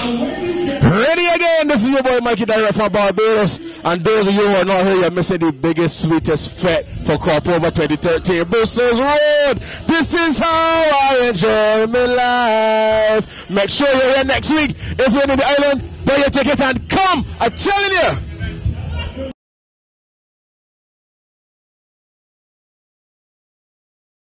Ready again. This is your boy Mikey direct from Barbados. And those of you who are not here, you're missing the biggest, sweetest fete for Crop Over 2013. Brewster's Road. This is how I enjoy my life. Make sure you're here next week. If you're in the island, buy your ticket and come. I'm telling you.